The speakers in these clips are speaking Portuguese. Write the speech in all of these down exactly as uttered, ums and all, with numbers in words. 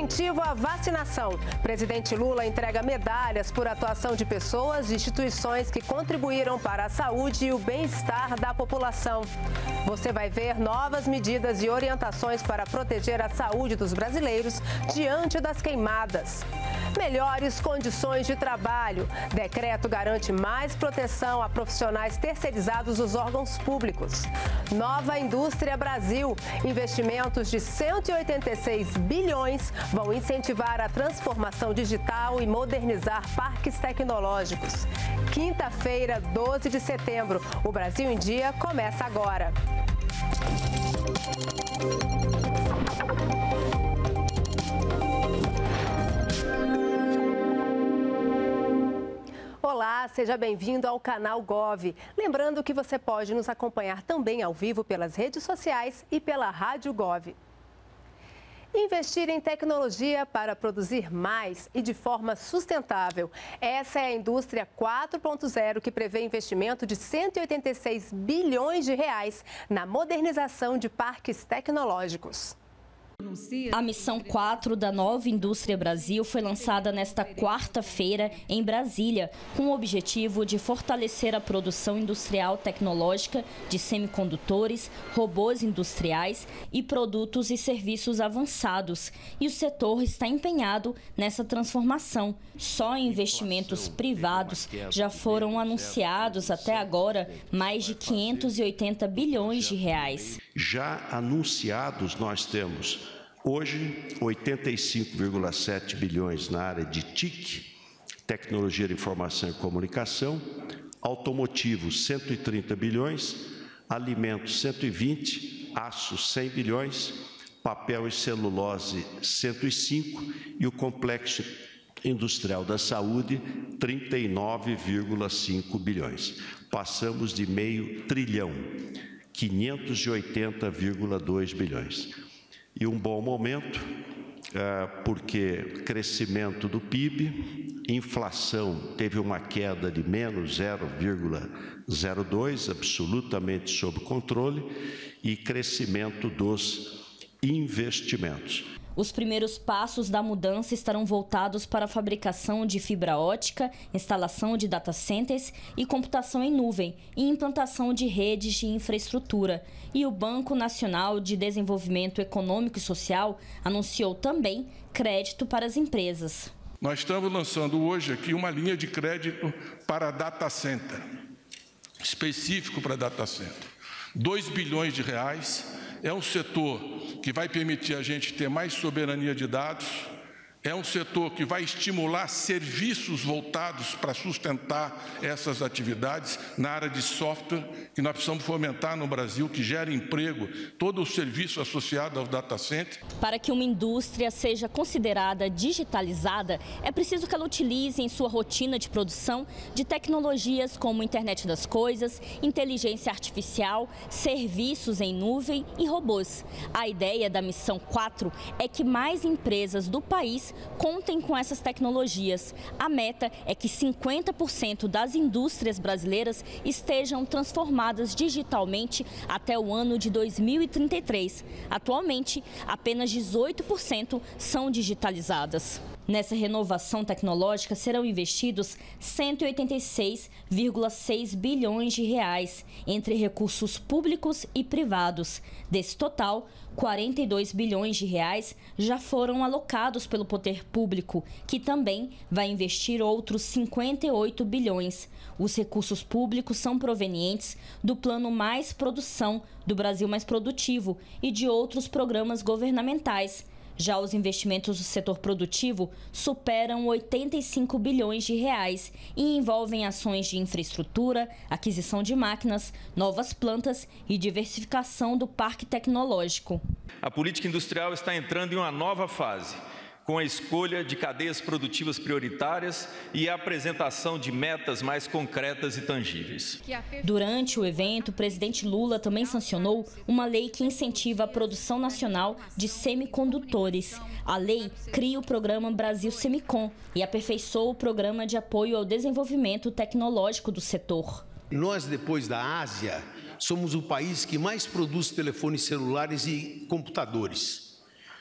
Incentivo à vacinação. Presidente Lula entrega medalhas por atuação de pessoas e instituições que contribuíram para a saúde e o bem-estar da população. Você vai ver novas medidas e orientações para proteger a saúde dos brasileiros diante das queimadas. Melhores condições de trabalho. Decreto garante mais proteção a profissionais terceirizados dos órgãos públicos. Nova Indústria Brasil. Investimentos de cento e oitenta e seis bilhões vão incentivar a transformação digital e modernizar parques tecnológicos. Quinta-feira, doze de setembro. O Brasil em Dia começa agora. Olá, seja bem-vindo ao canal Gov. Lembrando que você pode nos acompanhar também ao vivo pelas redes sociais e pela Rádio Gov. Investir em tecnologia para produzir mais e de forma sustentável. Essa é a indústria quatro ponto zero que prevê investimento de cento e oitenta e seis bilhões de reais na modernização de parques tecnológicos. A missão quatro da Nova Indústria Brasil foi lançada nesta quarta-feira em Brasília, com o objetivo de fortalecer a produção industrial tecnológica de semicondutores, robôs industriais e produtos e serviços avançados. E o setor está empenhado nessa transformação. Só investimentos privados já foram anunciados até agora mais de quinhentos e oitenta bilhões de reais. Já anunciados nós temos hoje oitenta e cinco vírgula sete bilhões na área de T I C, Tecnologia de Informação e Comunicação, automotivo cento e trinta bilhões, alimentos cento e vinte, aço cem bilhões, papel e celulose cento e cinco e o complexo industrial da saúde trinta e nove vírgula cinco bilhões. Passamos de meio trilhão, quinhentos e oitenta vírgula dois bilhões. E um bom momento, porque crescimento do P I B, inflação teve uma queda de menos zero vírgula zero dois, absolutamente sob controle, e crescimento dos investimentos. Os primeiros passos da mudança estarão voltados para a fabricação de fibra ótica, instalação de data centers e computação em nuvem e implantação de redes de infraestrutura. E o Banco Nacional de Desenvolvimento Econômico e Social anunciou também crédito para as empresas. Nós estamos lançando hoje aqui uma linha de crédito para data center, específico para data center. dois bilhões de reais. É um setor que vai permitir a gente ter mais soberania de dados, é um setor que vai estimular serviços voltados para sustentar essas atividades na área de software, que nós precisamos fomentar no Brasil, que gera emprego, todo o serviço associado ao data center. Para que uma indústria seja considerada digitalizada, é preciso que ela utilize em sua rotina de produção de tecnologias como internet das coisas, inteligência artificial, serviços em nuvem e robôs. A ideia da missão quatro é que mais empresas do país contem com essas tecnologias. A meta é que cinquenta por cento das indústrias brasileiras estejam transformadas digitalmente até o ano de dois mil e trinta e três. Atualmente, apenas dezoito por cento são digitalizadas. Nessa renovação tecnológica serão investidos cento e oitenta e seis vírgula seis bilhões de reais entre recursos públicos e privados. Desse total, quarenta e dois bilhões de reais já foram alocados pelo poder público, que também vai investir outros cinquenta e oito bilhões. Os recursos públicos são provenientes do Plano Mais Produção, do Brasil Mais Produtivo e de outros programas governamentais. Já os investimentos do setor produtivo superam oitenta e cinco bilhões de reais e envolvem ações de infraestrutura, aquisição de máquinas, novas plantas e diversificação do parque tecnológico. A política industrial está entrando em uma nova fase, com a escolha de cadeias produtivas prioritárias e a apresentação de metas mais concretas e tangíveis. Durante o evento, o presidente Lula também sancionou uma lei que incentiva a produção nacional de semicondutores. A lei cria o programa Brasil Semicon e aperfeiçoa o programa de apoio ao desenvolvimento tecnológico do setor. Nós, depois da Ásia, somos o país que mais produz telefones celulares e computadores.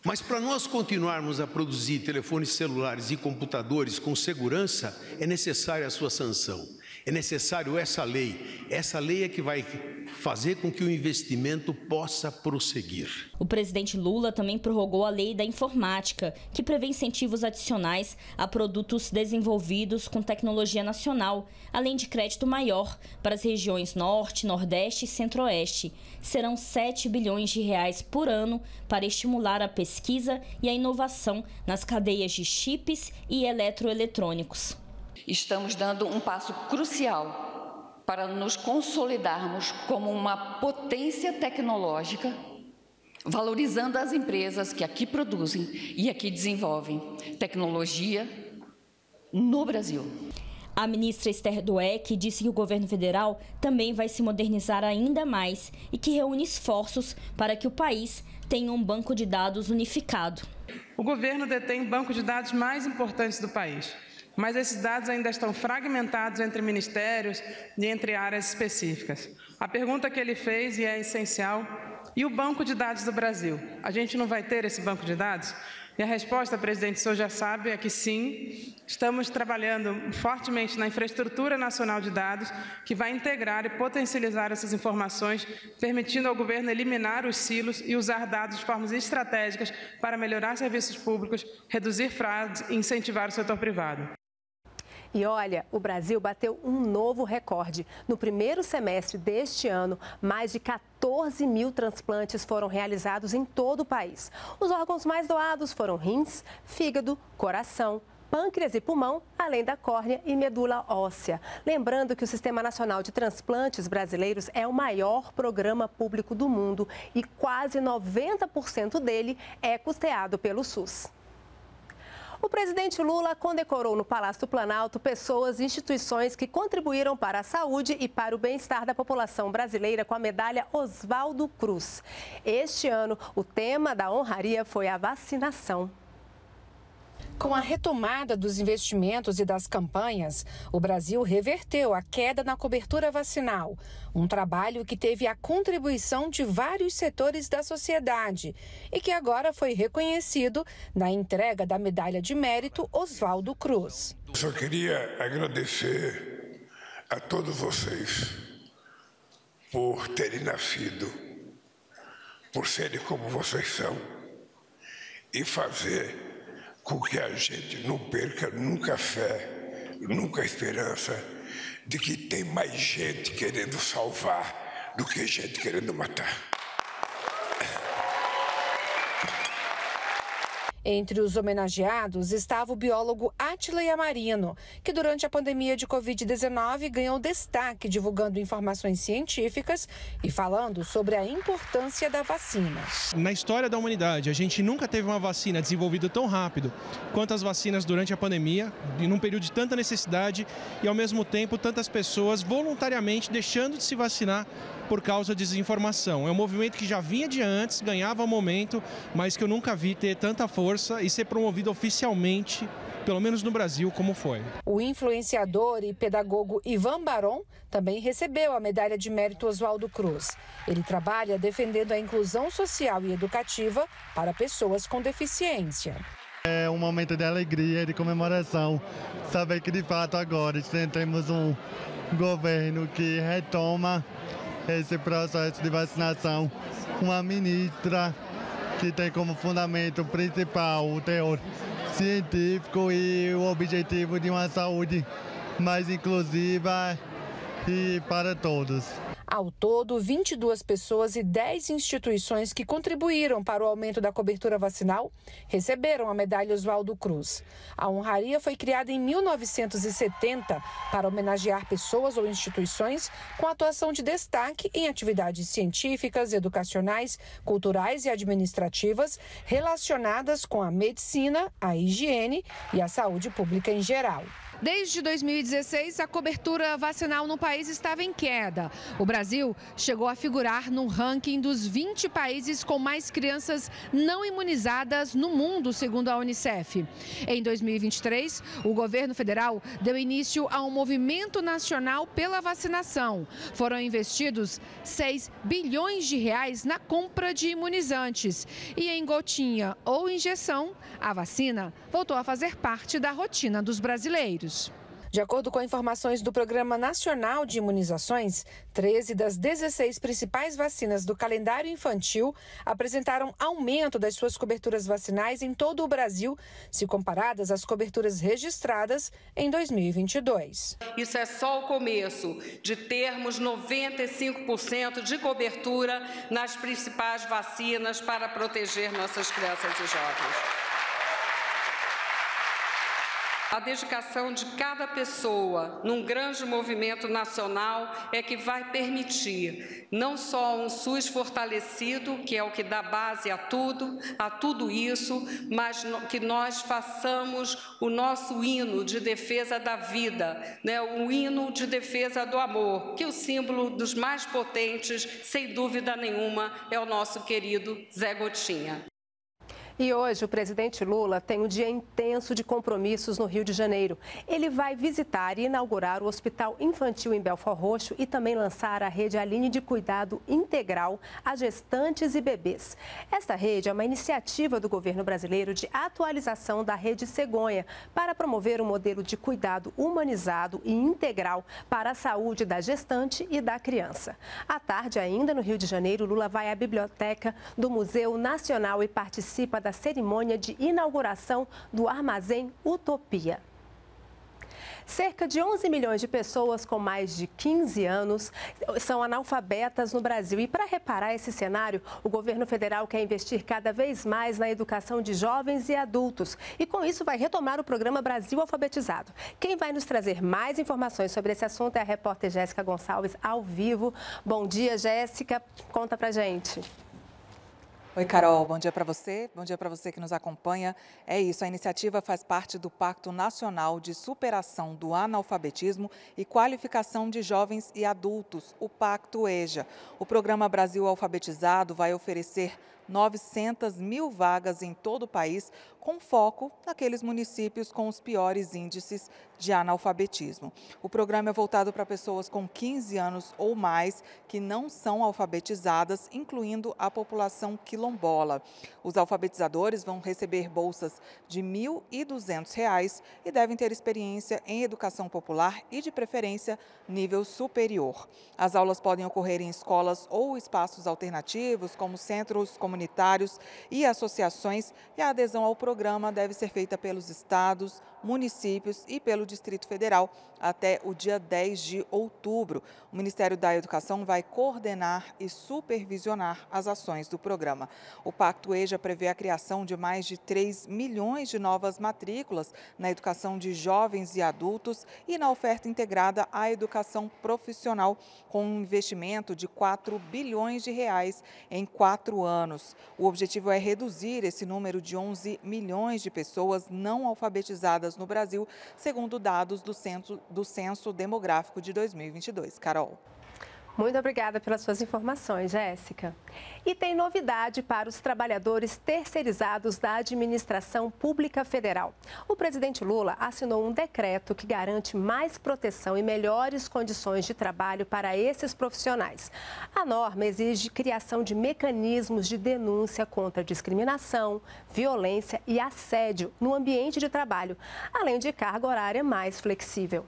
Mas para nós continuarmos a produzir telefones celulares e computadores com segurança, é necessária a sua sanção. É necessário essa lei. Essa lei é que vai fazer com que o investimento possa prosseguir. O presidente Lula também prorrogou a lei da informática, que prevê incentivos adicionais a produtos desenvolvidos com tecnologia nacional, além de crédito maior para as regiões Norte, Nordeste e Centro-Oeste. Serão sete bilhões de reais por ano para estimular a pesquisa e a inovação nas cadeias de chips e eletroeletrônicos. Estamos dando um passo crucial para nos consolidarmos como uma potência tecnológica, valorizando as empresas que aqui produzem e aqui desenvolvem tecnologia no Brasil. A ministra Esther Dweck disse que o governo federal também vai se modernizar ainda mais e que reúne esforços para que o país tenha um banco de dados unificado. O governo detém o banco de dados mais importantes do país. Mas esses dados ainda estão fragmentados entre ministérios e entre áreas específicas. A pergunta que ele fez, e é essencial, e o banco de dados do Brasil? A gente não vai ter esse banco de dados? E a resposta, presidente, o senhor já sabe, é que sim. Estamos trabalhando fortemente na infraestrutura nacional de dados, que vai integrar e potencializar essas informações, permitindo ao governo eliminar os silos e usar dados de formas estratégicas para melhorar serviços públicos, reduzir fraudes e incentivar o setor privado. E olha, o Brasil bateu um novo recorde. No primeiro semestre deste ano, mais de quatorze mil transplantes foram realizados em todo o país. Os órgãos mais doados foram rins, fígado, coração, pâncreas e pulmão, além da córnea e medula óssea. Lembrando que o Sistema Nacional de Transplantes Brasileiros é o maior programa público do mundo e quase noventa por cento dele é custeado pelo SUS. O presidente Lula condecorou no Palácio do Planalto pessoas e instituições que contribuíram para a saúde e para o bem-estar da população brasileira com a medalha Oswaldo Cruz. Este ano, o tema da honraria foi a vacinação. Com a retomada dos investimentos e das campanhas, o Brasil reverteu a queda na cobertura vacinal. Um trabalho que teve a contribuição de vários setores da sociedade e que agora foi reconhecido na entrega da medalha de mérito Oswaldo Cruz. Só queria agradecer a todos vocês por terem nascido, por serem como vocês são e fazer com que a gente não perca nunca fé, nunca esperança de que tem mais gente querendo salvar do que gente querendo matar. Entre os homenageados estava o biólogo Átila Yamarino, que durante a pandemia de covid dezenove ganhou destaque divulgando informações científicas e falando sobre a importância da vacina. Na história da humanidade, a gente nunca teve uma vacina desenvolvida tão rápido quanto as vacinas durante a pandemia, e num período de tanta necessidade e, ao mesmo tempo, tantas pessoas voluntariamente deixando de se vacinar por causa de desinformação. É um movimento que já vinha de antes, ganhava momento, mas que eu nunca vi ter tanta força e ser promovido oficialmente, pelo menos no Brasil, como foi. O influenciador e pedagogo Ivan Baron também recebeu a medalha de mérito Oswaldo Cruz. Ele trabalha defendendo a inclusão social e educativa para pessoas com deficiência. É um momento de alegria e de comemoração. Saber que, de fato, agora temos um governo que retoma esse processo de vacinação, uma ministra que tem como fundamento principal o teor científico e o objetivo de uma saúde mais inclusiva e para todos. Ao todo, vinte e duas pessoas e dez instituições que contribuíram para o aumento da cobertura vacinal receberam a medalha Oswaldo Cruz. A honraria foi criada em mil novecentos e setenta para homenagear pessoas ou instituições com atuação de destaque em atividades científicas, educacionais, culturais e administrativas relacionadas com a medicina, a higiene e a saúde pública em geral. Desde dois mil e dezesseis, a cobertura vacinal no país estava em queda. O Brasil chegou a figurar no ranking dos vinte países com mais crianças não imunizadas no mundo, segundo a Unicef. Em dois mil e vinte e três, o governo federal deu início a um movimento nacional pela vacinação. Foram investidos seis bilhões de reais na compra de imunizantes. E em gotinha ou injeção, a vacina voltou a fazer parte da rotina dos brasileiros. De acordo com informações do Programa Nacional de Imunizações, treze das dezesseis principais vacinas do calendário infantil apresentaram aumento das suas coberturas vacinais em todo o Brasil, se comparadas às coberturas registradas em dois mil e vinte e dois. Isso é só o começo de termos noventa e cinco por cento de cobertura nas principais vacinas para proteger nossas crianças e jovens. A dedicação de cada pessoa num grande movimento nacional é que vai permitir não só um SUS fortalecido, que é o que dá base a tudo, a tudo isso, mas que nós façamos o nosso hino de defesa da vida, né? O hino de defesa do amor, que é o símbolo dos mais potentes, sem dúvida nenhuma, é o nosso querido Zé Gotinha. E hoje o presidente Lula tem um dia intenso de compromissos no Rio de Janeiro. Ele vai visitar e inaugurar o Hospital Infantil em Belford Roxo e também lançar a rede Aline de Cuidado Integral a gestantes e bebês. Esta rede é uma iniciativa do governo brasileiro de atualização da rede Cegonha para promover um modelo de cuidado humanizado e integral para a saúde da gestante e da criança. À tarde, ainda no Rio de Janeiro, Lula vai à biblioteca do Museu Nacional e participa da cerimônia de inauguração do Armazém Utopia. Cerca de onze milhões de pessoas com mais de quinze anos são analfabetas no Brasil. E para reparar esse cenário, o governo federal quer investir cada vez mais na educação de jovens e adultos. E com isso vai retomar o programa Brasil Alfabetizado. Quem vai nos trazer mais informações sobre esse assunto é a repórter Jéssica Gonçalves, ao vivo. Bom dia, Jéssica. Conta pra gente. Oi, Carol. Bom dia para você. Bom dia para você que nos acompanha. É isso, a iniciativa faz parte do Pacto Nacional de Superação do Analfabetismo e Qualificação de Jovens e Adultos, o Pacto EJA. O programa Brasil Alfabetizado vai oferecer novecentas mil vagas em todo o país, com foco naqueles municípios com os piores índices de analfabetismo. O programa é voltado para pessoas com quinze anos ou mais que não são alfabetizadas, incluindo a população quilombola. Os alfabetizadores vão receber bolsas de mil e duzentos reais e devem ter experiência em educação popular e, de preferência, nível superior. As aulas podem ocorrer em escolas ou espaços alternativos, como centros comunitários e associações, e a adesão ao programa deve ser feita pelos estados, municípios e pelo Distrito Federal até o dia dez de outubro. O Ministério da Educação vai coordenar e supervisionar as ações do programa. O Pacto EJA prevê a criação de mais de três milhões de novas matrículas na educação de jovens e adultos e na oferta integrada à educação profissional, com um investimento de quatro bilhões de reais em quatro anos. O objetivo é reduzir esse número de onze milhões de pessoas não alfabetizadas no Brasil, segundo dados do Censo, do Censo Demográfico de dois mil e vinte e dois. Carol. Muito obrigada pelas suas informações, Jéssica. E tem novidade para os trabalhadores terceirizados da Administração Pública Federal. O presidente Lula assinou um decreto que garante mais proteção e melhores condições de trabalho para esses profissionais. A norma exige criação de mecanismos de denúncia contra discriminação, violência e assédio no ambiente de trabalho, além de carga horária mais flexível.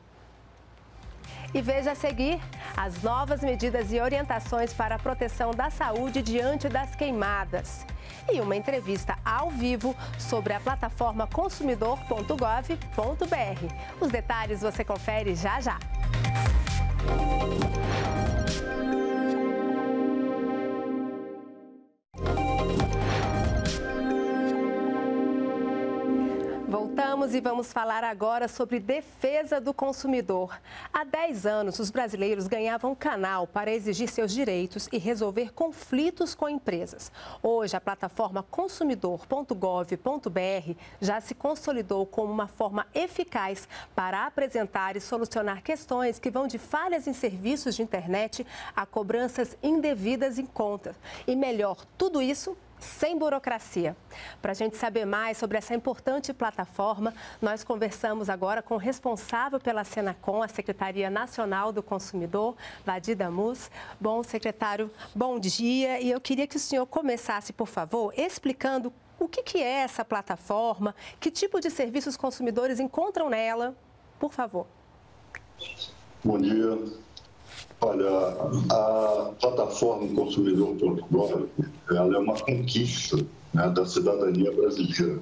E veja a seguir as novas medidas e orientações para a proteção da saúde diante das queimadas. E uma entrevista ao vivo sobre a plataforma consumidor ponto gov ponto br. Os detalhes você confere já já. Voltamos e vamos falar agora sobre defesa do consumidor. Há dez anos, os brasileiros ganhavam canal para exigir seus direitos e resolver conflitos com empresas. Hoje, a plataforma consumidor ponto gov ponto br já se consolidou como uma forma eficaz para apresentar e solucionar questões que vão de falhas em serviços de internet a cobranças indevidas em contas. E melhor, tudo isso sem burocracia. Para a gente saber mais sobre essa importante plataforma, nós conversamos agora com o responsável pela Senacom, a Secretaria Nacional do Consumidor, Vadir Damus. Bom, secretário, bom dia. E eu queria que o senhor começasse, por favor, explicando o que que é essa plataforma, que tipo de serviços os consumidores encontram nela, por favor. Bom dia. Olha, a plataforma consumidor ponto gov, ela é uma conquista, né, da cidadania brasileira.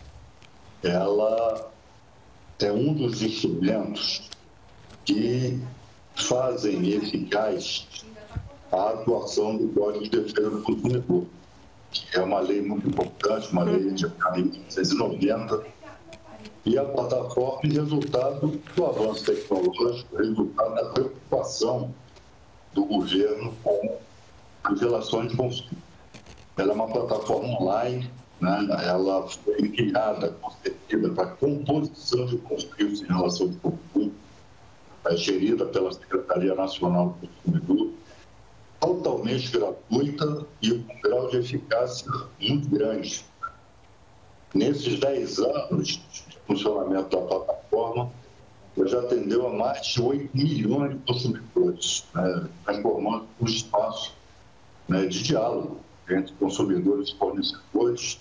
Ela é um dos instrumentos que fazem eficaz a atuação do Código de Defesa do Consumidor, que é uma lei muito importante, uma lei de mil novecentos e noventa, e a plataforma é resultado do avanço tecnológico, resultado da preocupação do governo com as relações de consumo. Ela é uma plataforma online, né? Ela foi criada, concebida para composição de conflitos em relação de consumo, é gerida pela Secretaria Nacional do Consumidor, totalmente gratuita e com um grau de eficácia muito grande. Nesses dez anos de funcionamento da plataforma, já atendeu a mais de oito milhões de consumidores, né, transformando um espaço, né, de diálogo entre consumidores e fornecedores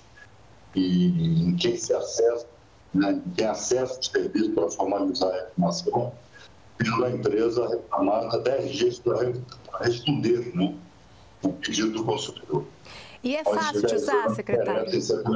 e em quem se acessa, né, quem acessa o serviço para formalizar a reclamação, tendo a empresa reclamada dez dias para responder, né, o pedido do consumidor. E é fácil de usar, secretário?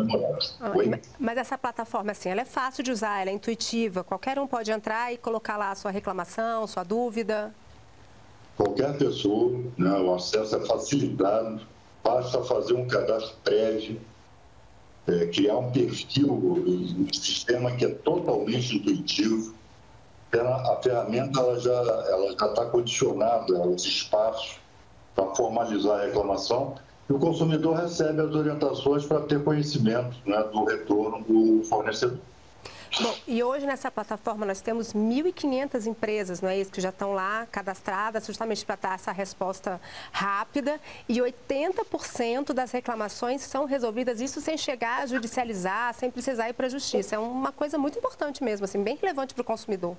Mas essa plataforma, assim, ela é fácil de usar, ela é intuitiva, qualquer um pode entrar e colocar lá a sua reclamação, sua dúvida? Qualquer pessoa, né, o acesso é facilitado, basta fazer um cadastro prévio, é, criar um perfil, um sistema que é totalmente intuitivo. A ferramenta ela já ela já está condicionada aos espaços para formalizar a reclamação. O consumidor recebe as orientações para ter conhecimento, né, do retorno do fornecedor. Bom, e hoje nessa plataforma nós temos mil e quinhentas empresas, não é isso, que já estão lá cadastradas justamente para dar essa resposta rápida, e oitenta por cento das reclamações são resolvidas, isso sem chegar a judicializar, sem precisar ir para a justiça. É uma coisa muito importante mesmo, assim, bem relevante para o consumidor.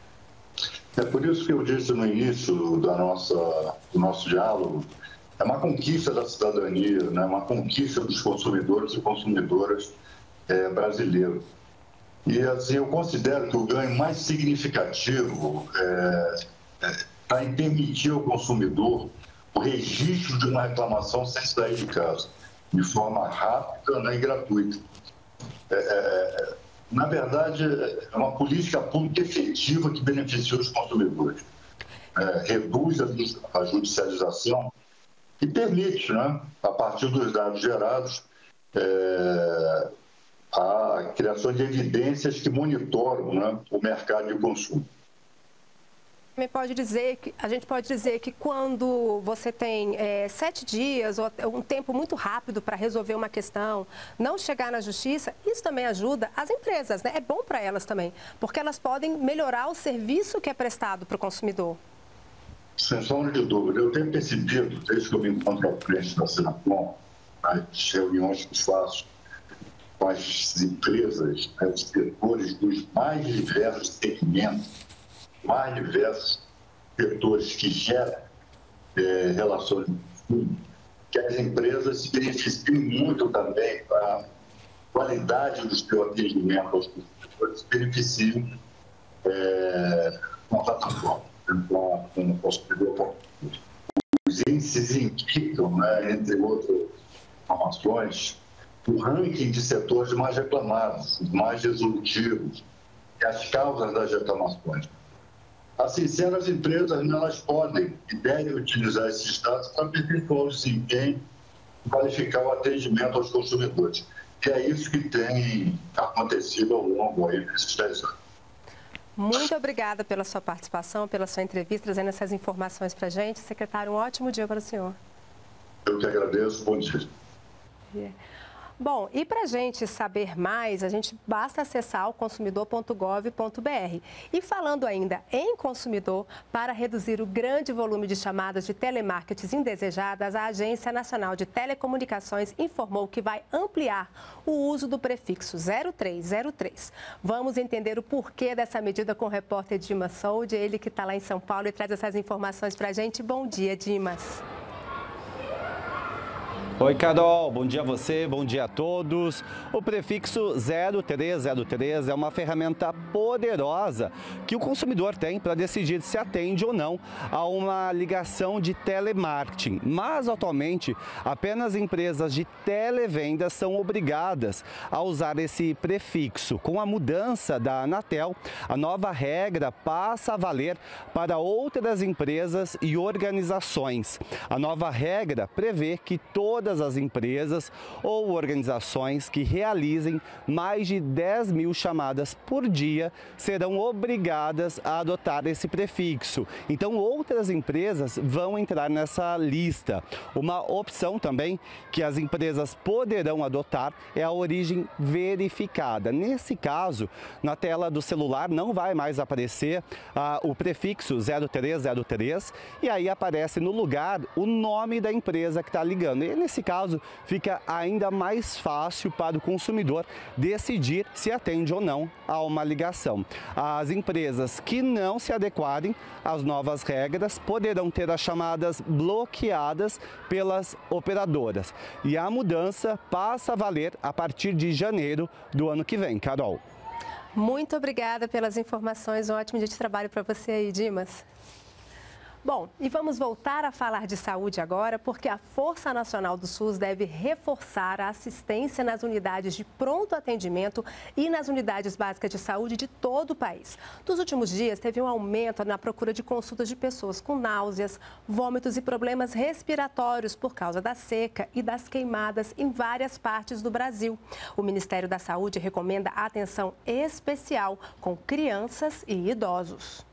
É por isso que eu disse no início da nossa, do nosso diálogo, é uma conquista da cidadania, né? Uma conquista dos consumidores e consumidoras é, brasileiros. E assim, eu considero que o ganho mais significativo está é, é, em permitir ao consumidor o registro de uma reclamação sem sair de casa, de forma rápida, né, e gratuita. É, é, na verdade, é uma política pública efetiva que beneficia os consumidores. É, reduz a judicialização e permite, né, a partir dos dados gerados, é, a criação de evidências que monitoram, né, o mercado de consumo. Pode dizer que, a gente pode dizer que quando você tem é, sete dias ou um tempo muito rápido para resolver uma questão, não chegar na justiça, isso também ajuda as empresas, né? É bom para elas também, porque elas podem melhorar o serviço que é prestado para o consumidor. Sem sombra de dúvida. Eu tenho percebido, desde que eu me encontro à frente da Senacom, nas reuniões que faço com as empresas, né, os setores dos mais diversos segmentos, mais diversos setores que geram é, relações de consumo, que as empresas se beneficiam muito também para a qualidade do seu atendimento aos consumidores, se beneficiam é, com a plataforma. Com o consumidor. Os índices indicam, né, entre outras informações, o ranking de setores mais reclamados, os mais resolutivos, e as causas das reclamações. Assim sendo, as empresas, elas podem e devem utilizar esses dados para aperfeiçoar o desempenho e qualificar o atendimento aos consumidores, E é isso que tem acontecido ao longo aí desses dez anos. Muito obrigada pela sua participação, pela sua entrevista, trazendo essas informações para a gente. Secretário, um ótimo dia para o senhor. Eu que agradeço. Bom dia. Yeah. Bom, e para a gente saber mais, a gente basta acessar o consumidor ponto gov ponto br. E falando ainda em consumidor, para reduzir o grande volume de chamadas de telemarketing indesejadas, a Agência Nacional de Telecomunicações informou que vai ampliar o uso do prefixo zero três zero três. Vamos entender o porquê dessa medida com o repórter Dimas Soldi, ele que está lá em São Paulo e traz essas informações para a gente. Bom dia, Dimas. Oi, Carol, bom dia a você, bom dia a todos. O prefixo zero três zero três é uma ferramenta poderosa que o consumidor tem para decidir se atende ou não a uma ligação de telemarketing. Mas, atualmente, apenas empresas de televendas são obrigadas a usar esse prefixo. Com a mudança da Anatel, a nova regra passa a valer para outras empresas e organizações. A nova regra prevê que todas Todas as empresas ou organizações que realizem mais de dez mil chamadas por dia serão obrigadas a adotar esse prefixo. Então, outras empresas vão entrar nessa lista. Uma opção também que as empresas poderão adotar é a origem verificada. Nesse caso, na tela do celular não vai mais aparecer ah, o prefixo zero três zero três e aí aparece no lugar o nome da empresa que está ligando. E nesse caso, fica ainda mais fácil para o consumidor decidir se atende ou não a uma ligação. As empresas que não se adequarem às novas regras poderão ter as chamadas bloqueadas pelas operadoras. E a mudança passa a valer a partir de janeiro do ano que vem. Carol. Muito obrigada pelas informações. Um ótimo dia de trabalho para você aí, Dimas. Bom, e vamos voltar a falar de saúde agora, porque a Força Nacional do SUS deve reforçar a assistência nas unidades de pronto atendimento e nas unidades básicas de saúde de todo o país. Nos últimos dias, teve um aumento na procura de consultas de pessoas com náuseas, vômitos e problemas respiratórios por causa da seca e das queimadas em várias partes do Brasil. O Ministério da Saúde recomenda atenção especial com crianças e idosos.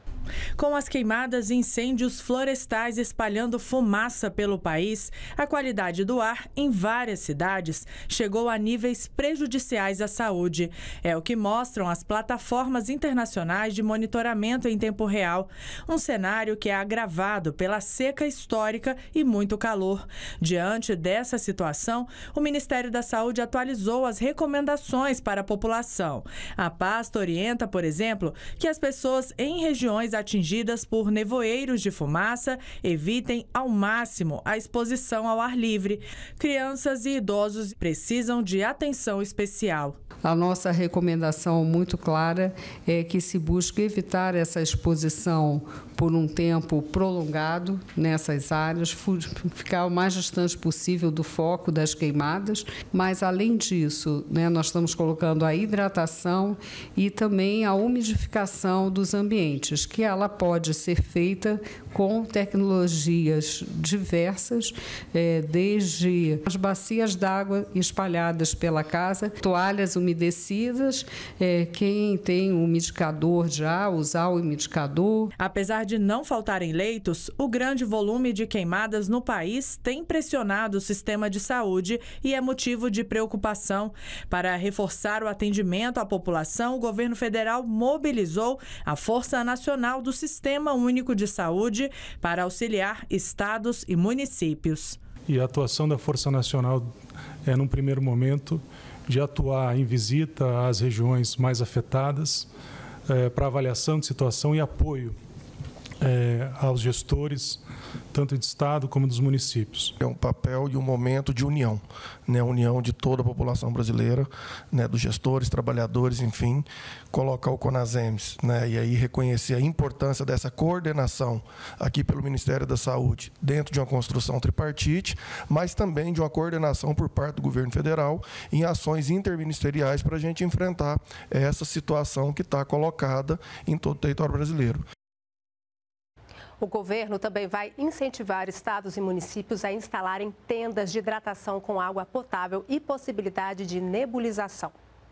Com as queimadas e incêndios florestais espalhando fumaça pelo país, a qualidade do ar em várias cidades chegou a níveis prejudiciais à saúde. É o que mostram as plataformas internacionais de monitoramento em tempo real. Um cenário que é agravado pela seca histórica e muito calor. Diante dessa situação, o Ministério da Saúde atualizou as recomendações para a população. A pasta orienta, por exemplo, que as pessoas em regiões atingidas por nevoeiros de fumaça evitem ao máximo a exposição ao ar livre. Crianças e idosos precisam de atenção especial. A nossa recomendação muito clara é que se busque evitar essa exposição por um tempo prolongado nessas áreas, ficar o mais distante possível do foco das queimadas, mas além disso, né, nós estamos colocando a hidratação e também a umidificação dos ambientes, que ela pode ser feita com tecnologias diversas, é, desde as bacias d'água espalhadas pela casa, toalhas umedecidas, é, quem tem um umidificador já, usar o umidificador. Apesar de não faltarem leitos, o grande volume de queimadas no país tem pressionado o sistema de saúde e é motivo de preocupação. Para reforçar o atendimento à população, o governo federal mobilizou a Força Nacional do Sistema Único de Saúde para auxiliar estados e municípios. E a atuação da Força Nacional é, num primeiro momento, de atuar em visita às regiões mais afetadas, é, para avaliação de situação e apoio é, aos gestores, tanto de Estado como dos municípios. É um papel e um momento de união, né? União de toda a população brasileira, né? Dos gestores, trabalhadores, enfim, colocar o CONASEMS, né? E aí reconhecer a importância dessa coordenação aqui pelo Ministério da Saúde, dentro de uma construção tripartite, mas também de uma coordenação por parte do governo federal em ações interministeriais para a gente enfrentar essa situação que está colocada em todo o território brasileiro. O governo também vai incentivar estados e municípios a instalarem tendas de hidratação com água potável e possibilidade de nebulização.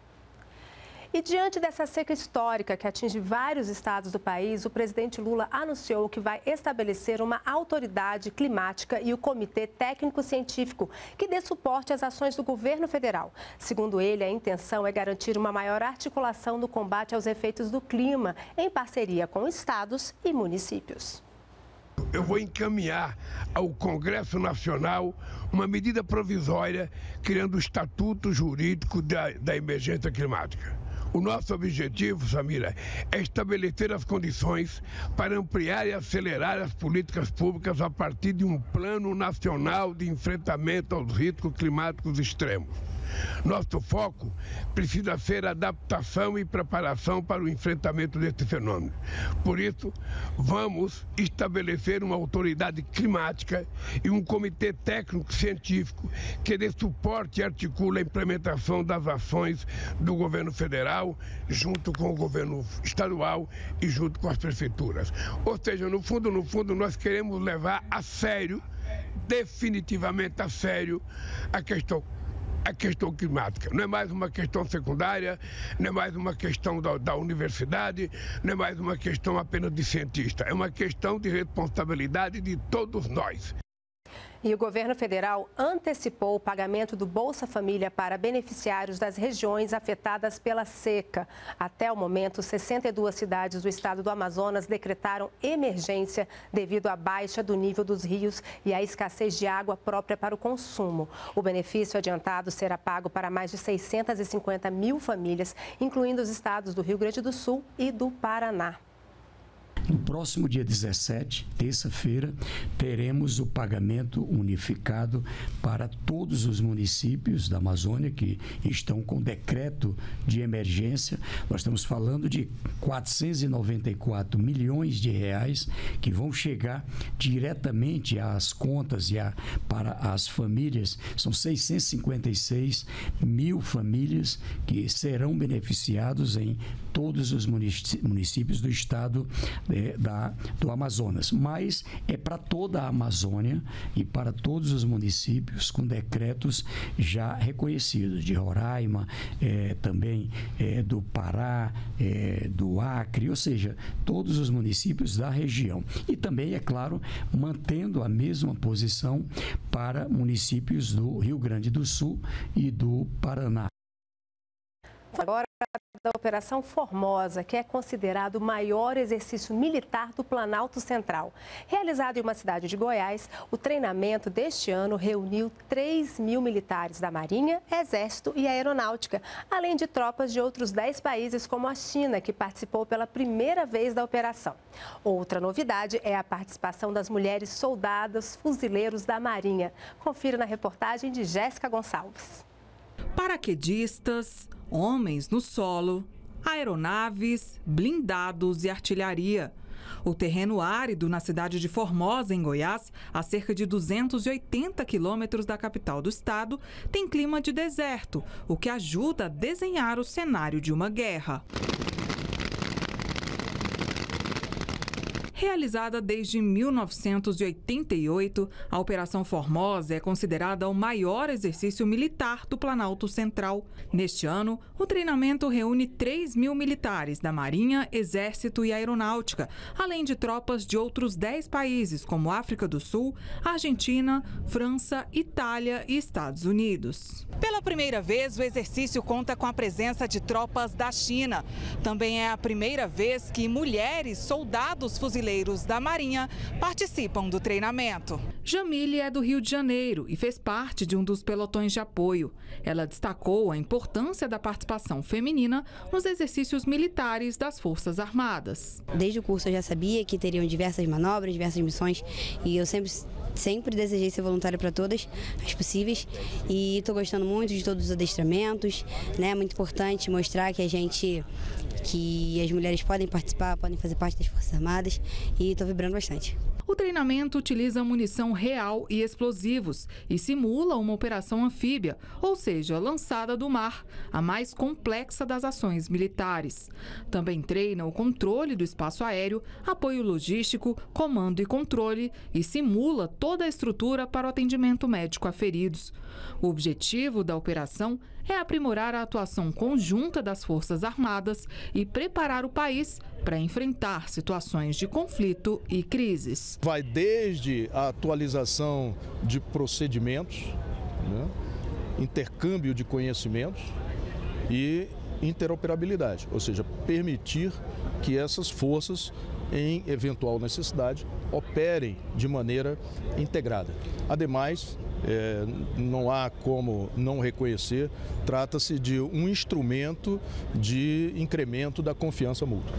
E diante dessa seca histórica que atinge vários estados do país, o presidente Lula anunciou que vai estabelecer uma autoridade climática e o Comitê Técnico-Científico que dê suporte às ações do governo federal. Segundo ele, a intenção é garantir uma maior articulação no combate aos efeitos do clima, em parceria com estados e municípios. Eu vou encaminhar ao Congresso Nacional uma medida provisória criando o Estatuto Jurídico da, da Emergência Climática. O nosso objetivo, Samira, é estabelecer as condições para ampliar e acelerar as políticas públicas a partir de um plano nacional de enfrentamento aos riscos climáticos extremos. Nosso foco precisa ser adaptação e preparação para o enfrentamento desse fenômeno. Por isso, vamos estabelecer uma autoridade climática e um comitê técnico-científico que dê suporte e articule a implementação das ações do governo federal, junto com o governo estadual e junto com as prefeituras. Ou seja, no fundo, no fundo, nós queremos levar a sério, definitivamente a sério, a questão a questão climática. Não é mais uma questão secundária, não é mais uma questão da, da universidade, não é mais uma questão apenas de cientista. É uma questão de responsabilidade de todos nós. E o governo federal antecipou o pagamento do Bolsa Família para beneficiários das regiões afetadas pela seca. Até o momento, sessenta e duas cidades do estado do Amazonas decretaram emergência devido à baixa do nível dos rios e à escassez de água própria para o consumo. O benefício adiantado será pago para mais de seiscentas e cinquenta mil famílias, incluindo os estados do Rio Grande do Sul e do Paraná. No próximo dia dezessete, terça-feira, teremos o pagamento unificado para todos os municípios da Amazônia que estão com decreto de emergência. Nós estamos falando de quatrocentos e noventa e quatro milhões de reais que vão chegar diretamente às contas e a, para as famílias. São seiscentos e cinquenta e seis mil famílias que serão beneficiados em todos os municípios do estado é, da, do Amazonas, mas é para toda a Amazônia e para todos os municípios com decretos já reconhecidos, de Roraima, é, também é, do Pará, é, do Acre, ou seja, todos os municípios da região. E também, é claro, mantendo a mesma posição para municípios do Rio Grande do Sul e do Paraná. Agora, da Operação Formosa, que é considerado o maior exercício militar do Planalto Central. Realizado em uma cidade de Goiás, o treinamento deste ano reuniu três mil militares da Marinha, Exército e Aeronáutica, além de tropas de outros dez países, como a China, que participou pela primeira vez da operação. Outra novidade é a participação das mulheres soldados fuzileiros da Marinha. Confira na reportagem de Jéssica Gonçalves. Paraquedistas, homens no solo, aeronaves, blindados e artilharia. O terreno árido na cidade de Formosa, em Goiás, a cerca de duzentos e oitenta quilômetros da capital do estado, tem clima de deserto, o que ajuda a desenhar o cenário de uma guerra. Realizada desde mil novecentos e oitenta e oito, a Operação Formosa é considerada o maior exercício militar do Planalto Central. Neste ano, o treinamento reúne três mil militares da Marinha, Exército e Aeronáutica, além de tropas de outros dez países, como África do Sul, Argentina, França, Itália e Estados Unidos. Pela primeira vez, o exercício conta com a presença de tropas da China. Também é a primeira vez que mulheres soldados fuzileiros da Marinha participam do treinamento. Jamile é do Rio de Janeiro e fez parte de um dos pelotões de apoio. Ela destacou a importância da participação feminina nos exercícios militares das Forças Armadas. Desde o curso eu já sabia que teriam diversas manobras, diversas missões, e eu sempre, sempre desejei ser voluntária para todas as possíveis, e estou gostando muito de todos os adestramentos, né? É muito importante mostrar que a gente, que as mulheres podem participar, podem fazer parte das Forças Armadas, e estou vibrando bastante. O treinamento utiliza munição real e explosivos e simula uma operação anfíbia, ou seja, lançada do mar, a mais complexa das ações militares. Também treina o controle do espaço aéreo, apoio logístico, comando e controle e simula toda a estrutura para o atendimento médico a feridos. O objetivo da operação é aprimorar a atuação conjunta das Forças Armadas e preparar o país para enfrentar situações de conflito e crises. Vai desde a atualização de procedimentos, né, intercâmbio de conhecimentos e interoperabilidade, ou seja, permitir que essas forças, em eventual necessidade, operem de maneira integrada. Ademais, É, não há como não reconhecer, trata-se de um instrumento de incremento da confiança mútua.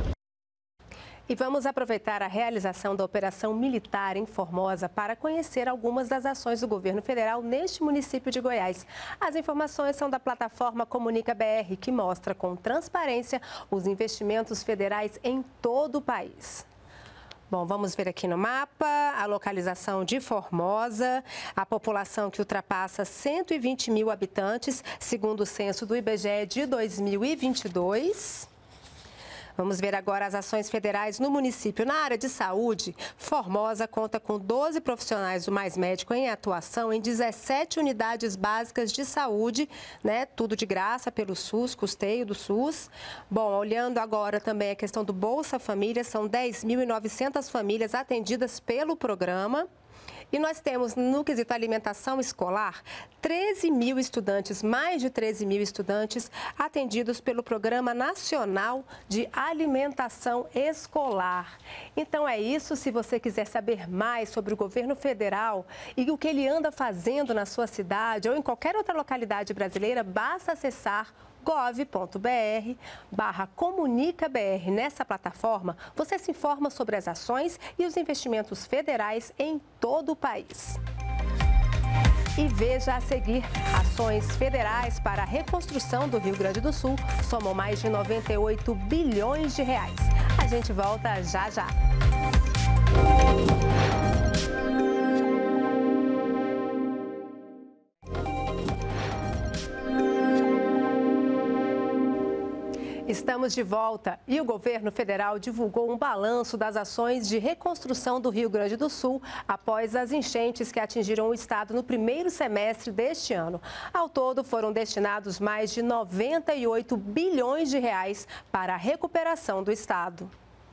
E vamos aproveitar a realização da operação militar em Formosa para conhecer algumas das ações do governo federal neste município de Goiás. As informações são da plataforma Comunica B R, que mostra com transparência os investimentos federais em todo o país. Bom, vamos ver aqui no mapa a localização de Formosa, a população que ultrapassa cento e vinte mil habitantes, segundo o censo do I B G E de dois mil e vinte e dois. Vamos ver agora as ações federais no município. Na área de saúde, Formosa conta com doze profissionais do Mais Médico em atuação em dezessete unidades básicas de saúde, né? Tudo de graça pelo SUS, custeio do SUS. Bom, olhando agora também a questão do Bolsa Família, são dez mil e novecentas famílias atendidas pelo programa. E nós temos, no quesito alimentação escolar, treze mil estudantes, mais de treze mil estudantes atendidos pelo Programa Nacional de Alimentação Escolar. Então é isso. Se você quiser saber mais sobre o governo federal e o que ele anda fazendo na sua cidade ou em qualquer outra localidade brasileira, basta acessar gov ponto br barra comunica br. Nessa plataforma, você se informa sobre as ações e os investimentos federais em todo o país. E veja a seguir, ações federais para a reconstrução do Rio Grande do Sul somam mais de noventa e oito bilhões de reais. A gente volta já já. Estamos de volta e o governo federal divulgou um balanço das ações de reconstrução do Rio Grande do Sul após as enchentes que atingiram o estado no primeiro semestre deste ano. Ao todo, foram destinados mais de noventa e oito bilhões de reais para a recuperação do estado.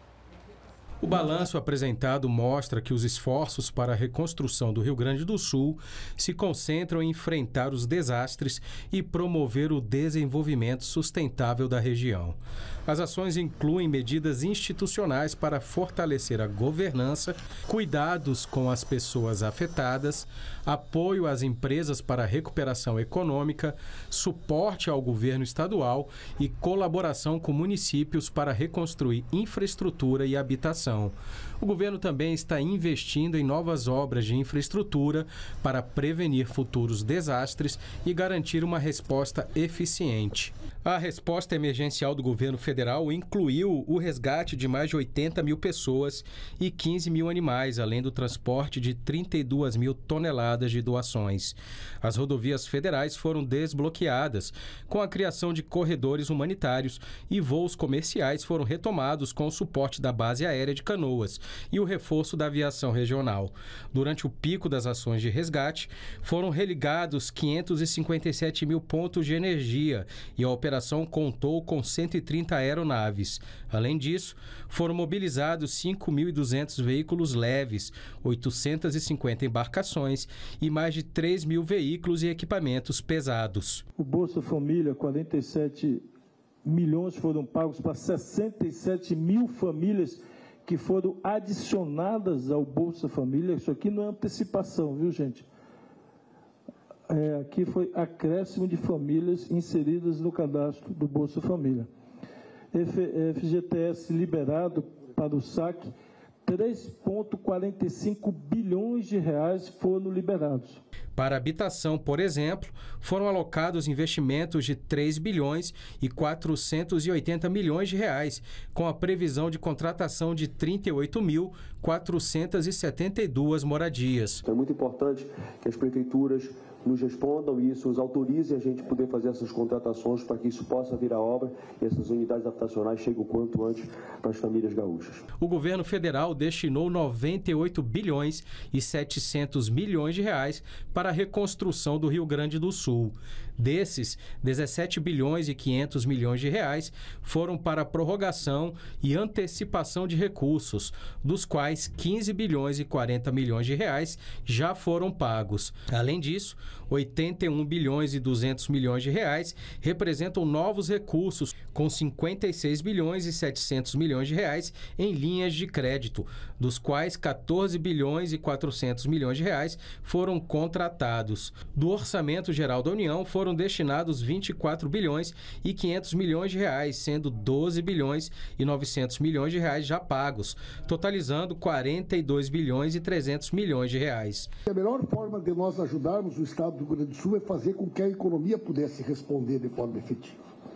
O balanço apresentado mostra que os esforços para a reconstrução do Rio Grande do Sul se concentram em enfrentar os desastres e promover o desenvolvimento sustentável da região. As ações incluem medidas institucionais para fortalecer a governança, cuidados com as pessoas afetadas, apoio às empresas para a recuperação econômica, suporte ao governo estadual e colaboração com municípios para reconstruir infraestrutura e habitação. O governo também está investindo em novas obras de infraestrutura para prevenir futuros desastres e garantir uma resposta eficiente. A resposta emergencial do governo federal incluiu o resgate de mais de oitenta mil pessoas e quinze mil animais, além do transporte de trinta e duas mil toneladas de doações. As rodovias federais foram desbloqueadas com a criação de corredores humanitários e voos comerciais foram retomados com o suporte da base aérea de Canoas e o reforço da aviação regional. Durante o pico das ações de resgate, foram religados quinhentos e cinquenta e sete mil pontos de energia e a operação contou com cento e trinta aeronaves. Além disso, foram mobilizados cinco mil e duzentos veículos leves, oitocentas e cinquenta embarcações e mais de três mil veículos e equipamentos pesados. O Bolsa Família, quarenta e sete milhões foram pagos para sessenta e sete mil famílias que foram adicionadas ao Bolsa Família. Isso aqui não é antecipação, viu, gente? É, aqui foi acréscimo de famílias inseridas no cadastro do Bolsa Família. F G T S liberado para o saque, três vírgula quarenta e cinco bilhões de reais foram liberados. Para a habitação, por exemplo, foram alocados investimentos de três bilhões e quatrocentos e oitenta milhões de reais, com a previsão de contratação de trinta e oito mil quatrocentas e setenta e duas moradias. É muito importante que as prefeituras nos respondam isso, nos autorizem a gente poder fazer essas contratações para que isso possa vir à obra e essas unidades habitacionais cheguem o quanto antes para as famílias gaúchas. O governo federal destinou noventa e oito bilhões e setecentos milhões de reais para a reconstrução do Rio Grande do Sul. Desses, dezessete bilhões e quinhentos milhões de reais foram para a prorrogação e antecipação de recursos, dos quais quinze bilhões e quarenta milhões de reais já foram pagos. Além disso, oitenta e um bilhões e duzentos milhões de reais representam novos recursos, com cinquenta e seis bilhões e setecentos milhões de reais em linhas de crédito, dos quais quatorze bilhões e quatrocentos milhões de reais foram contratados. Do Orçamento Geral da União foram destinados vinte e quatro bilhões e quinhentos milhões de reais, sendo doze bilhões e novecentos milhões de reais já pagos, totalizando quarenta e dois bilhões e trezentos milhões de reais. A melhor forma de nós ajudarmos o Estado do Rio Grande do Sul é fazer com que a economia pudesse responder de forma efetiva.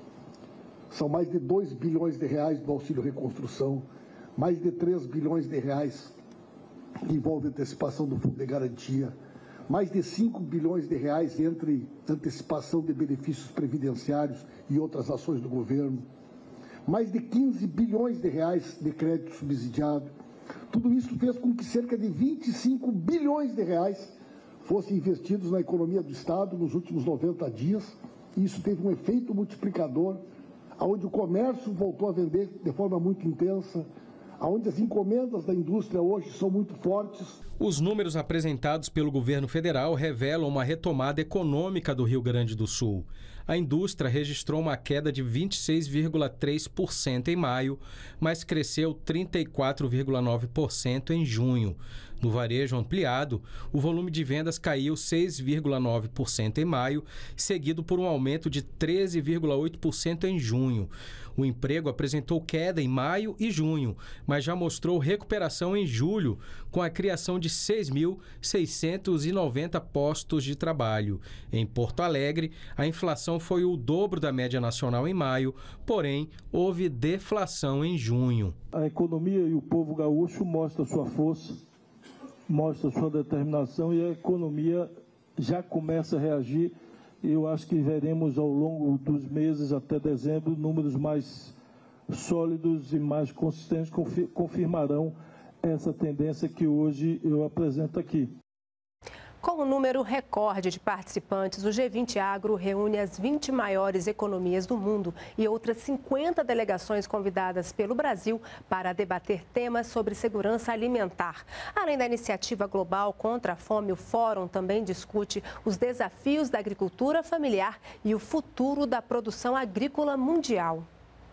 São mais de dois bilhões de reais do auxílio reconstrução, mais de três bilhões de reais que envolve antecipação do fundo de garantia, mais de cinco bilhões de reais entre antecipação de benefícios previdenciários e outras ações do governo, mais de quinze bilhões de reais de crédito subsidiado. Tudo isso fez com que cerca de vinte e cinco bilhões de reais fossem investidos na economia do Estado nos últimos noventa dias, e isso teve um efeito multiplicador, onde o comércio voltou a vender de forma muito intensa, onde as encomendas da indústria hoje são muito fortes. Os números apresentados pelo governo federal revelam uma retomada econômica do Rio Grande do Sul. A indústria registrou uma queda de vinte e seis vírgula três por cento em maio, mas cresceu trinta e quatro vírgula nove por cento em junho. No varejo ampliado, o volume de vendas caiu seis vírgula nove por cento em maio, seguido por um aumento de treze vírgula oito por cento em junho. O emprego apresentou queda em maio e junho, mas já mostrou recuperação em julho, com a criação de seis mil seiscentos e noventa postos de trabalho. Em Porto Alegre, a inflação foi o dobro da média nacional em maio, porém, houve deflação em junho. A economia e o povo gaúcho mostram sua força, mostram sua determinação, e a economia já começa a reagir. Eu acho que veremos ao longo dos meses até dezembro números mais sólidos e mais consistentes que confirmarão essa tendência que hoje eu apresento aqui. Com um número recorde de participantes, o G vinte Agro reúne as vinte maiores economias do mundo e outras cinquenta delegações convidadas pelo Brasil para debater temas sobre segurança alimentar. Além da iniciativa global contra a fome, o fórum também discute os desafios da agricultura familiar e o futuro da produção agrícola mundial.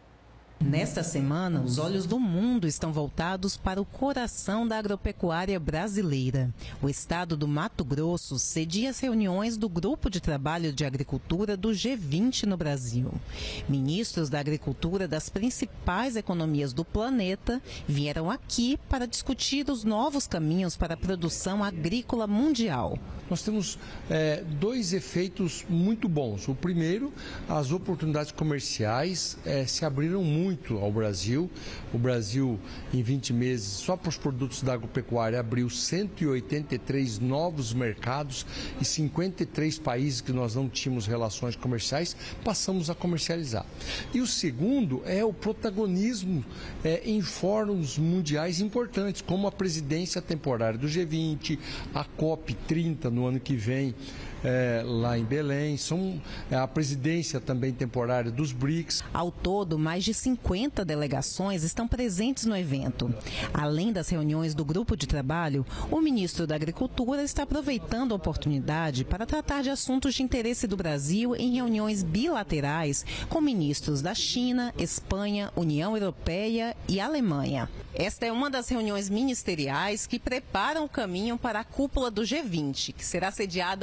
Nesta semana, os olhos do mundo estão voltados para o coração da agropecuária brasileira. O estado do Mato Grosso cedia as reuniões do Grupo de Trabalho de Agricultura do G vinte no Brasil. Ministros da agricultura das principais economias do planeta vieram aqui para discutir os novos caminhos para a produção agrícola mundial. Nós temos é, dois efeitos muito bons. O primeiro, as oportunidades comerciais é, se abriram muito ao Brasil. O Brasil, em vinte meses, só para os produtos da agropecuária, abriu cento e oitenta e três novos mercados e cinquenta e três países que nós não tínhamos relações comerciais, passamos a comercializar. E o segundo é o protagonismo é, em fóruns mundiais importantes, como a presidência temporária do G vinte, a COP trinta no ano que vem, É, lá em Belém, são é, a presidência também temporária dos BRICS. Ao todo, mais de cinquenta delegações estão presentes no evento. Além das reuniões do grupo de trabalho, o ministro da Agricultura está aproveitando a oportunidade para tratar de assuntos de interesse do Brasil em reuniões bilaterais com ministros da China, Espanha, União Europeia e Alemanha. Esta é uma das reuniões ministeriais que preparam o caminho para a cúpula do G vinte, que será sediada pela primeira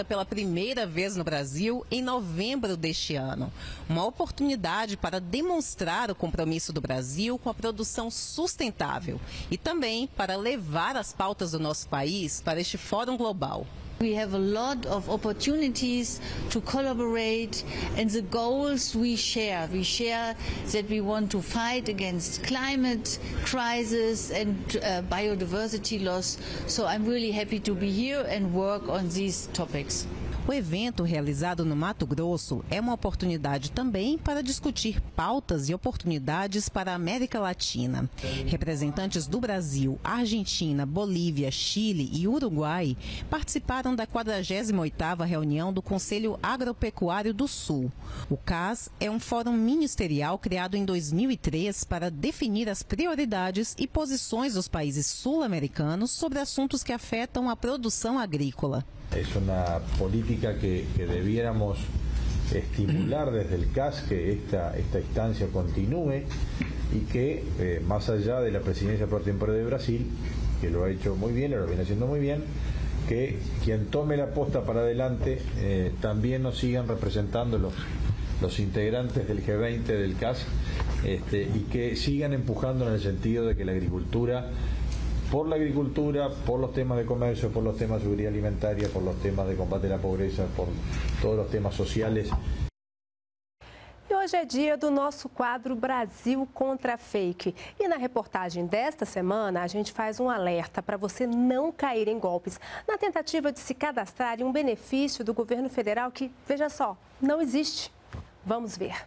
primeira vez no Brasil em novembro deste ano. Uma oportunidade para demonstrar o compromisso do Brasil com a produção sustentável e também para levar as pautas do nosso país para este fórum global. We have a lot of opportunities to collaborate and the goals we share. We share that we want to fight against climate crisis and uh, biodiversity loss. So I'm really happy to be here and work on these topics. O evento realizado no Mato Grosso é uma oportunidade também para discutir pautas e oportunidades para a América Latina. Representantes do Brasil, Argentina, Bolívia, Chile e Uruguai participaram da quadragésima oitava reunião do Conselho Agropecuário do Sul. O C A S é um fórum ministerial criado em dois mil e três para definir as prioridades e posições dos países sul-americanos sobre assuntos que afetam a produção agrícola. Es una política que, que debiéramos estimular desde el C A S, que esta, esta instancia continúe y que, eh, más allá de la presidencia por tiempo de Brasil, que lo ha hecho muy bien, lo viene haciendo muy bien, que quien tome la posta para adelante eh, también nos sigan representando los, los integrantes del G veinte del C A S este, y que sigan empujando en el sentido de que la agricultura, por la agricultura, por los temas de comercio, por los temas de seguridad alimentaria, por los temas de combate a la pobreza, por todos los temas sociales. E hoje é dia do nosso quadro Brasil contra a Fake. E na reportagem desta semana, a gente faz um alerta para você não cair em golpes na tentativa de se cadastrar em um benefício do governo federal que, veja só, não existe. Vamos ver.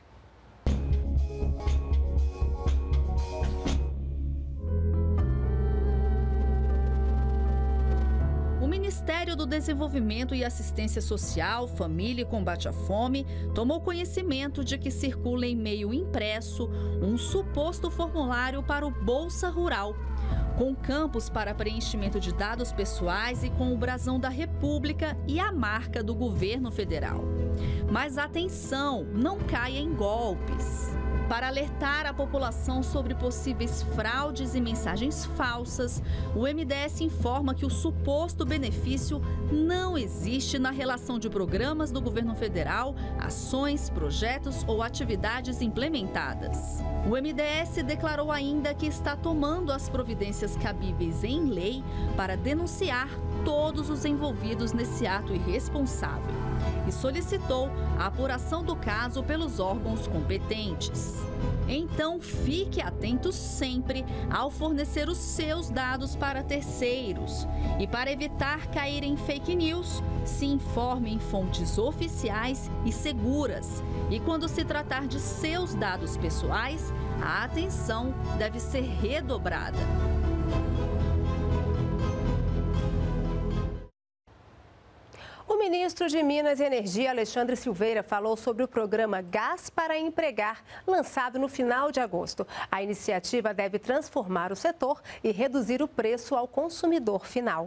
O Ministério do Desenvolvimento e Assistência Social, Família e Combate à Fome tomou conhecimento de que circula em meio impresso um suposto formulário para o Bolsa Rural, com campos para preenchimento de dados pessoais e com o brasão da República e a marca do governo federal. Mas atenção, não caia em golpes. Para alertar a população sobre possíveis fraudes e mensagens falsas, o M D S informa que o suposto benefício não existe na relação de programas do governo federal, ações, projetos ou atividades implementadas. O M D S declarou ainda que está tomando as providências cabíveis em lei para denunciar todos os envolvidos nesse ato irresponsável e solicitou a apuração do caso pelos órgãos competentes. Então, fique atento sempre ao fornecer os seus dados para terceiros. E para evitar cair em fake news, se informe em fontes oficiais e seguras. E quando se tratar de seus dados pessoais, a atenção deve ser redobrada. O ministro de Minas e Energia, Alexandre Silveira, falou sobre o programa Gás para Empregar, lançado no final de agosto. A iniciativa deve transformar o setor e reduzir o preço ao consumidor final.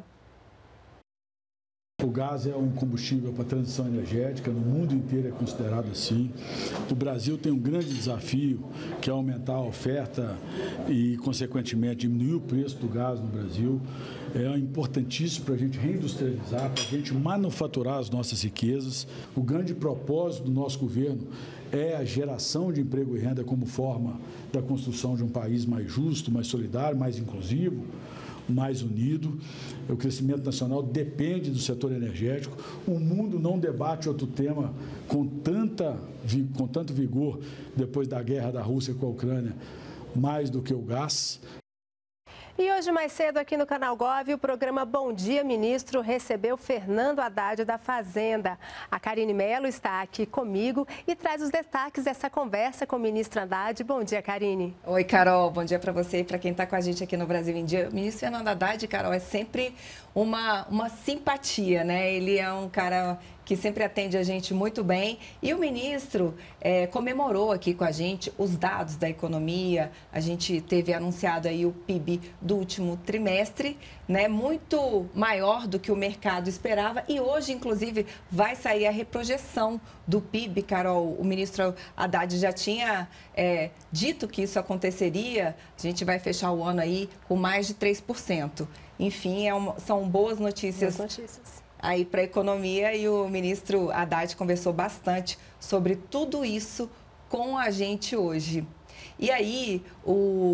O gás é um combustível para a transição energética, no mundo inteiro é considerado assim. O Brasil tem um grande desafio, que é aumentar a oferta e, consequentemente, diminuir o preço do gás no Brasil. É importantíssimo para a gente reindustrializar, para a gente manufaturar as nossas riquezas. O grande propósito do nosso governo é a geração de emprego e renda como forma da construção de um país mais justo, mais solidário, mais inclusivo, mais unido. O crescimento nacional depende do setor energético. O mundo não debate outro tema com, tanta, com tanto vigor depois da guerra da Rússia com a Ucrânia, mais do que o gás. E hoje, mais cedo, aqui no Canal Gov, o programa Bom Dia, Ministro recebeu Fernando Haddad da Fazenda. A Karine Mello está aqui comigo e traz os destaques dessa conversa com o ministro Haddad. Bom dia, Karine. Oi, Carol. Bom dia para você e para quem está com a gente aqui no Brasil em Dia. O ministro Fernando Haddad, Carol, é sempre uma, uma simpatia, né? Ele é um cara que sempre atende a gente muito bem. E o ministro é, comemorou aqui com a gente os dados da economia. A gente teve anunciado aí o P I B do último trimestre, né, muito maior do que o mercado esperava. E hoje, inclusive, vai sair a reprojeção do P I B, Carol. O ministro Haddad já tinha é, dito que isso aconteceria. A gente vai fechar o ano aí com mais de três por cento. Enfim, é uma, são boas notícias. Boas notícias. aí para a economia e o ministro Haddad conversou bastante sobre tudo isso com a gente hoje. E aí, o,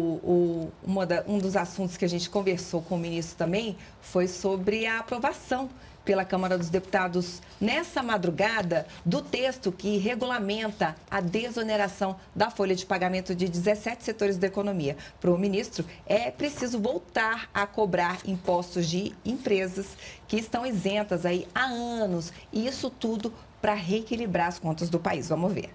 o, uma da, um dos assuntos que a gente conversou com o ministro também foi sobre a aprovação pela Câmara dos Deputados nessa madrugada do texto que regulamenta a desoneração da folha de pagamento de dezessete setores da economia. Para o ministro, é preciso voltar a cobrar impostos de empresas que estão isentas aí há anos, e isso tudo para reequilibrar as contas do país. Vamos ver.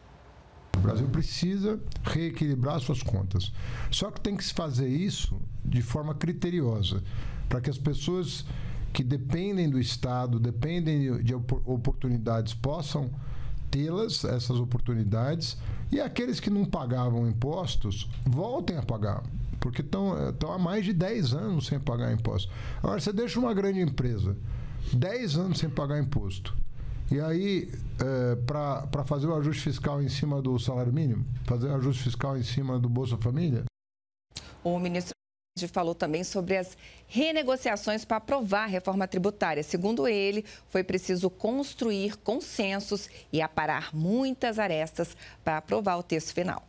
O Brasil precisa reequilibrar suas contas. Só que tem que se fazer isso de forma criteriosa, para que as pessoas que dependem do Estado, dependem de oportunidades, possam tê-las, essas oportunidades, e aqueles que não pagavam impostos voltem a pagar, porque estão, estão há mais de dez anos sem pagar impostos. Agora, você deixa uma grande empresa dez anos sem pagar imposto, e aí, é, para fazer o ajuste fiscal em cima do salário mínimo, fazer o ajuste fiscal em cima do Bolsa Família? O ministro falou também sobre as renegociações para aprovar a reforma tributária. Segundo ele, foi preciso construir consensos e aparar muitas arestas para aprovar o texto final.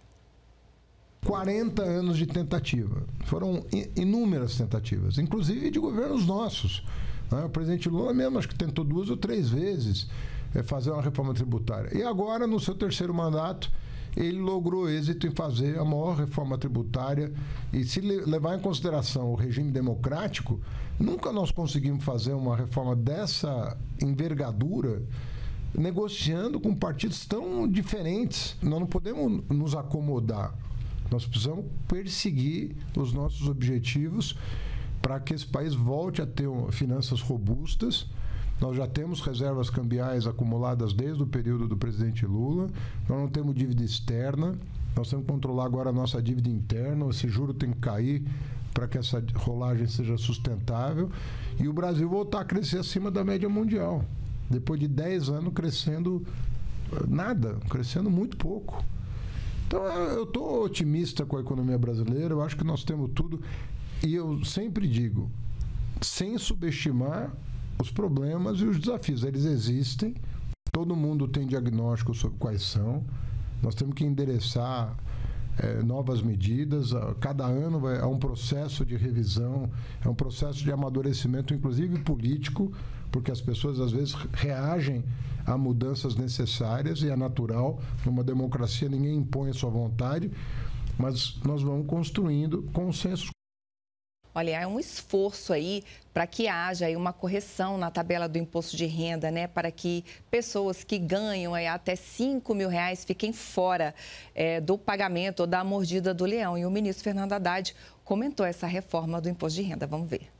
quarenta anos de tentativa. Foram inúmeras tentativas, inclusive de governos nossos. O presidente Lula mesmo, acho que tentou duas ou três vezes é, fazer uma reforma tributária. E agora, no seu terceiro mandato, ele logrou êxito em fazer a maior reforma tributária. E se levar em consideração o regime democrático, nunca nós conseguimos fazer uma reforma dessa envergadura negociando com partidos tão diferentes. Nós não podemos nos acomodar. Nós precisamos perseguir os nossos objetivos para que esse país volte a ter finanças robustas. Nós já temos reservas cambiais acumuladas desde o período do presidente Lula, nós não temos dívida externa, nós temos que controlar agora a nossa dívida interna, esse juro tem que cair para que essa rolagem seja sustentável e o Brasil voltar a crescer acima da média mundial. Depois de dez anos crescendo nada, crescendo muito pouco. Então eu estou otimista com a economia brasileira, eu acho que nós temos tudo. E eu sempre digo, sem subestimar os problemas e os desafios. Eles existem, todo mundo tem diagnóstico sobre quais são. Nós temos que endereçar é, novas medidas. Cada ano vai, é um processo de revisão, é um processo de amadurecimento, inclusive político, porque as pessoas às vezes reagem a mudanças necessárias e é natural. Numa democracia ninguém impõe a sua vontade, mas nós vamos construindo consensos. Olha, é um esforço aí para que haja aí uma correção na tabela do imposto de renda, né? Para que pessoas que ganham aí até cinco mil reais fiquem fora é, do pagamento ou da mordida do leão. E o ministro Fernando Haddad comentou essa reforma do imposto de renda. Vamos ver.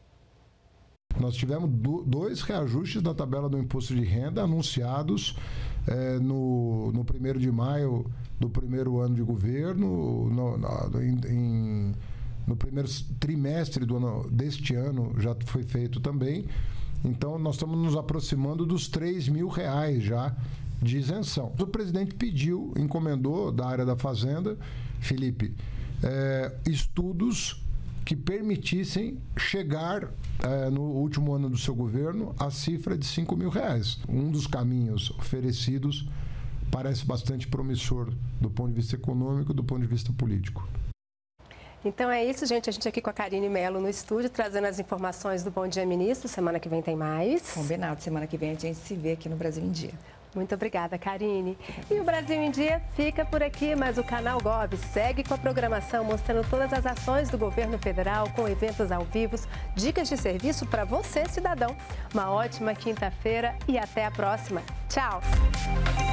Nós tivemos dois reajustes na tabela do imposto de renda anunciados é, no, no primeiro de maio do primeiro ano de governo, no, no, em, em No primeiro trimestre do ano, deste ano já foi feito também. Então, nós estamos nos aproximando dos três mil reais já de isenção. O presidente pediu, encomendou da área da Fazenda, Felipe, é, estudos que permitissem chegar é, no último ano do seu governo à cifra de cinco mil reais. Um dos caminhos oferecidos parece bastante promissor do ponto de vista econômico e do ponto de vista político. Então é isso, gente. A gente aqui com a Karine Mello no estúdio, trazendo as informações do Bom Dia Ministro. Semana que vem tem mais. Combinado. Semana que vem a gente se vê aqui no Brasil em Dia. Muito obrigada, Karine. E o Brasil em Dia fica por aqui, mas o Canal Gov segue com a programação mostrando todas as ações do governo federal, com eventos ao vivo, dicas de serviço para você, cidadão. Uma ótima quinta-feira e até a próxima. Tchau!